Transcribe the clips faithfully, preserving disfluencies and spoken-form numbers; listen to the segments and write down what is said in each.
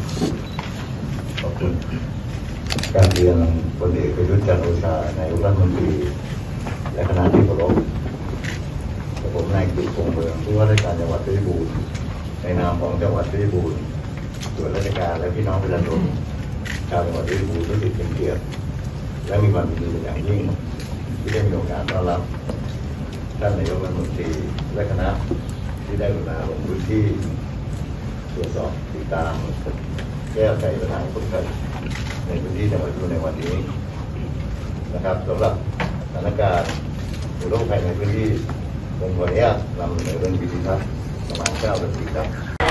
ขอบคุณการเรียนพลเอกประยุทธ์จันทร์โอชานายกรัฐมนตรีและคณะที่เคารพกับผมนายกิตติคงเมืองผู้ว่าราชการจังหวัดเพชรบูรณ์ในนามของจังหวัดเพชรบูรณ์ส่วนราชการและพี่น้องประชาชนชาวจังหวัดเพชรบูรณ์รู้สึกเป็นเกียรติและมีความยินดีเป็นอย่างยิ่งที่ได้มีโอกาสต้อนรับท่านนายกรัฐมนตรีและคณะที่ได้กรุณาลงพื้นที่ตรวจสอบติดตามแก้ไขปัญหาคนไข้ในพื้นที่จังหวัดเพชรบูรณ์ในวันนี้นะครับสำหรับสถานการณ์อุทกภัยในพื้นที่ผมขออนุญาตนำเสนอเรื่องวิธีทัศน์ประมาณเก้านาทีครับ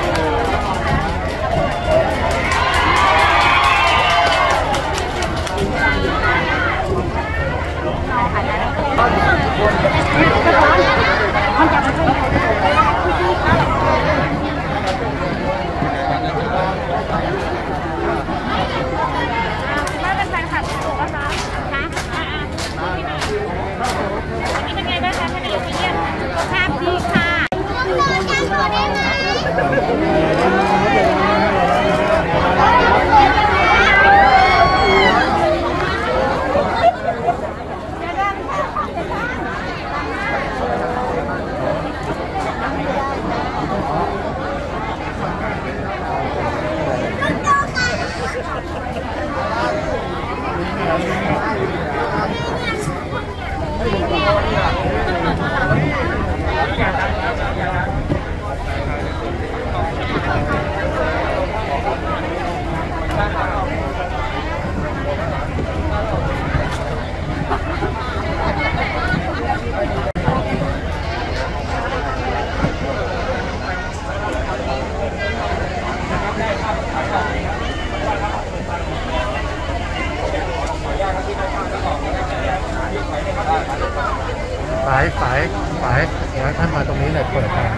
ฝายฝายฝายเดี๋ยวท่านมาตรงนี้เลยเปิดทาง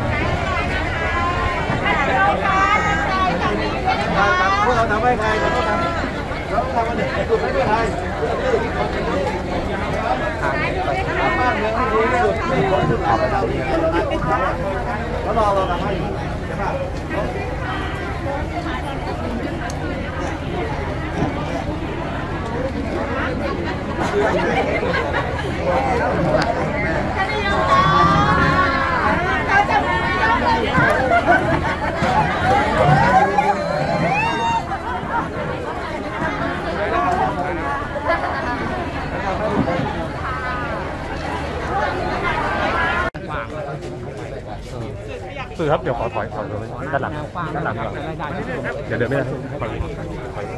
พวกเราทำให้ใครเราต้องทำเราต้องทำมันเด็กสุดให้ใครบ้านเมืองให้ดีที่สุดมีคนสุดท้ายเราดีแล้วเราเราทำให้ใช่ไหมสื่อครับเดี๋ยวขอถอยถอยด้านหลังด้านหลังก่อนเดี๋ยวเดินไม่ได้